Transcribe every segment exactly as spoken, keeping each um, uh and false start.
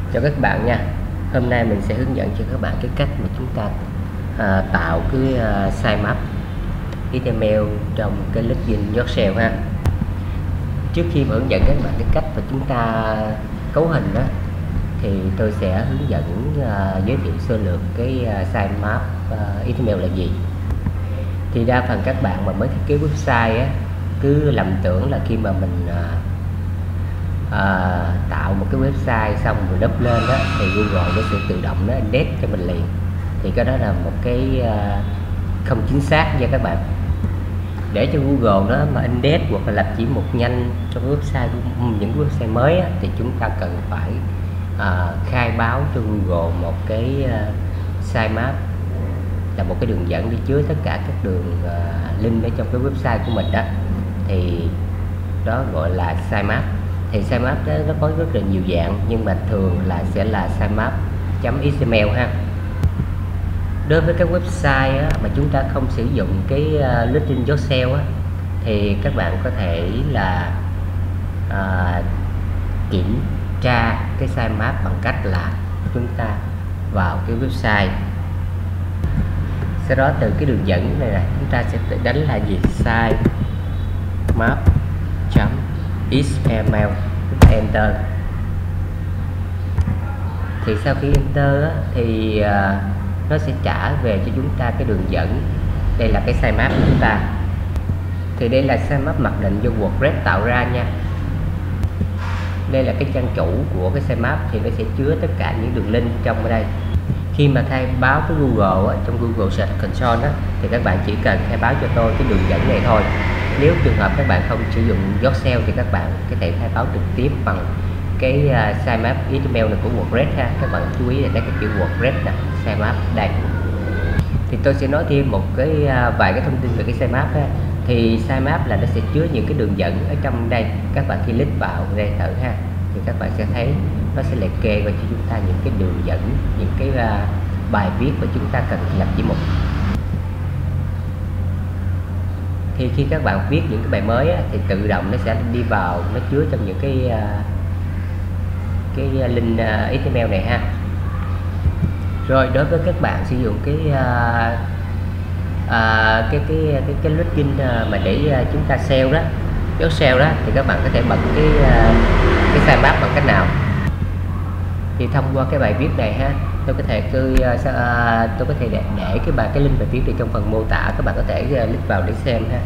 Chào các bạn nha. Hôm nay mình sẽ hướng dẫn cho các bạn cái cách mà chúng ta à, tạo cái à, sitemap ếch ti em eo trong cái plugin Yogsell ha. Trước khi mà hướng dẫn các bạn cái cách mà chúng ta cấu hình đó, thì tôi sẽ hướng dẫn à, giới thiệu sơ lược cái à, sitemap à, ếch ti em eo là gì. Thì đa phần các bạn mà mới thiết kế website á, cứ lầm tưởng là khi mà mình à, À, tạo một cái website xong rồi up lên đó thì Google nó sẽ tự động nó index cho mình liền, thì cái đó là một cái uh, không chính xác nha các bạn. Để cho Google nó mà index hoặc là lập chỉ mục nhanh trong website của những website mới á, thì chúng ta cần phải uh, khai báo cho Google một cái uh, sitemap là một cái đường dẫn đi chứa tất cả các đường uh, link ở trong cái website của mình đó, thì đó gọi là sitemap. Thì sitemap đó nó có rất là nhiều dạng, nhưng mà thường là sẽ là sitemap.html ha. Đối với các website á, mà chúng ta không sử dụng cái uh, plugin Yogsell á, thì các bạn có thể là uh, kiểm tra cái sitemap bằng cách là chúng ta vào cái website, sau đó từ cái đường dẫn này này chúng ta sẽ tự đánh là gì, sitemap ếch ti em el, enter. Thì sau khi enter á, thì uh, nó sẽ trả về cho chúng ta cái đường dẫn. Đây là cái sitemap của chúng ta. Thì đây là sitemap mặc định do WordPress tạo ra nha. Đây là cái trang chủ của cái sitemap, thì nó sẽ chứa tất cả những đường link trong ở đây. Khi mà khai báo với Google á, trong Google Search Console á, thì các bạn chỉ cần khai báo cho tôi cái đường dẫn này thôi. Nếu trường hợp các bạn không sử dụng Yogsell thì các bạn có thể khai báo trực tiếp bằng cái uh, sitemap ếch ti em el này của WordPress ha. Các bạn chú ý là đây cái chữ WordPress nè, sitemap đây. Thì tôi sẽ nói thêm một cái uh, vài cái thông tin về cái sitemap ha. Thì sitemap là nó sẽ chứa những cái đường dẫn ở trong đây. Các bạn khi click vào đây thử ha, thì các bạn sẽ thấy nó sẽ liệt kê vào cho chúng ta những cái đường dẫn, những cái uh, bài viết mà chúng ta cần làm chỉ mục. Thì khi các bạn viết những cái bài mới á, thì tự động nó sẽ đi vào, nó chứa trong những cái uh, cái link uh, ếch ti em el này ha. Rồi đối với các bạn sử dụng cái uh, uh, cái cái cái cái plugin uh, mà để uh, chúng ta sell đó, Yogsell đó, thì các bạn có thể bật cái uh, cái sitemap bằng cách nào. Thì thông qua cái bài viết này ha, tôi có thể tôi uh, tôi có thể để, để cái bài cái link bài viết ở trong phần mô tả, các bạn có thể uh, click vào để xem ha.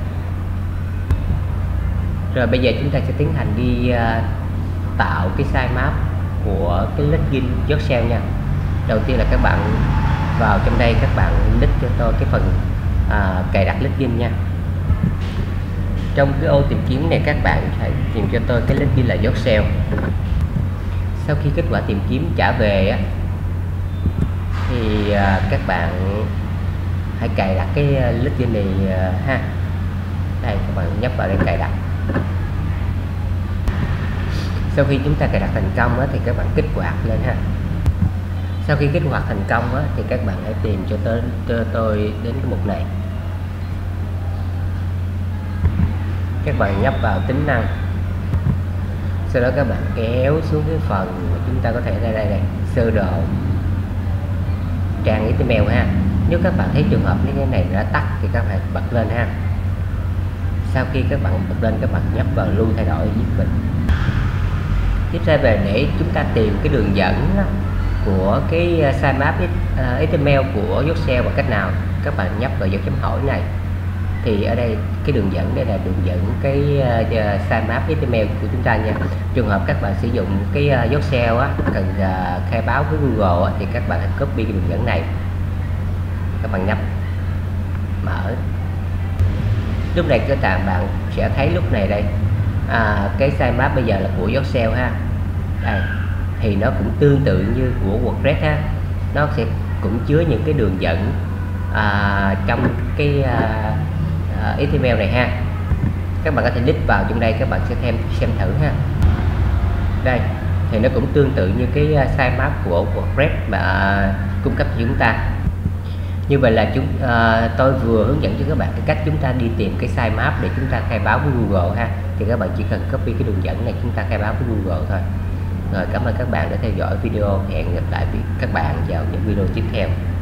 Rồi bây giờ chúng ta sẽ tiến hành đi uh, tạo cái sitemap của cái plugin Yogsell nha. Đầu tiên là các bạn vào trong đây, các bạn click cho tôi cái phần uh, cài đặt plugin nha. Trong cái ô tìm kiếm này các bạn hãy tìm cho tôi cái plugin là Yogsell. Sau khi kết quả tìm kiếm trả về á, thì uh, các bạn hãy cài đặt cái plugin này uh, ha. Đây, các bạn nhấp vào đây cài đặt. Sau khi chúng ta cài đặt thành công á, thì các bạn kích hoạt lên ha. Sau khi kích hoạt thành công á, thì các bạn hãy tìm cho tôi, cho tôi đến cái mục này. Các bạn nhấp vào tính năng, sau đó các bạn kéo xuống cái phần mà chúng ta có thể đây đây này, sơ đồ trang ếch ti em el ha. Nếu các bạn thấy trường hợp như cái này đã tắt thì các bạn bật lên ha. Sau khi các bạn bật lên, các bạn nhấp vào lưu thay đổi giúp mình. Tiếp theo về để chúng ta tìm cái đường dẫn của cái sitemap ếch ti em el của Yogsell bằng cách nào, các bạn nhấp vào dấu chấm hỏi này. Thì ở đây cái đường dẫn đây là đường dẫn cái uh, sitemap ếch ti em el của chúng ta nha. Trường hợp các bạn sử dụng cái uh, Yogsell á, cần uh, khai báo với Google á, thì các bạn hãy copy cái đường dẫn này, các bạn nhấp mở. Lúc này các bạn bạn sẽ thấy lúc này đây à, cái sitemap bây giờ là của Yogsell ha. Đây thì nó cũng tương tự như của WordPress ha, nó sẽ cũng chứa những cái đường dẫn à, trong cái à, ếch ti em el này ha. Các bạn có thể click vào trong đây, các bạn sẽ thêm xem thử ha. Đây thì nó cũng tương tự như cái sitemap của WordPress mà cung cấp cho chúng ta. Như vậy là chúng uh, tôi vừa hướng dẫn cho các bạn cái cách chúng ta đi tìm cái sitemap để chúng ta khai báo với Google ha. Thì các bạn chỉ cần copy cái đường dẫn này, chúng ta khai báo với Google thôi. Rồi, cảm ơn các bạn đã theo dõi video. Hẹn gặp lại các bạn vào những video tiếp theo.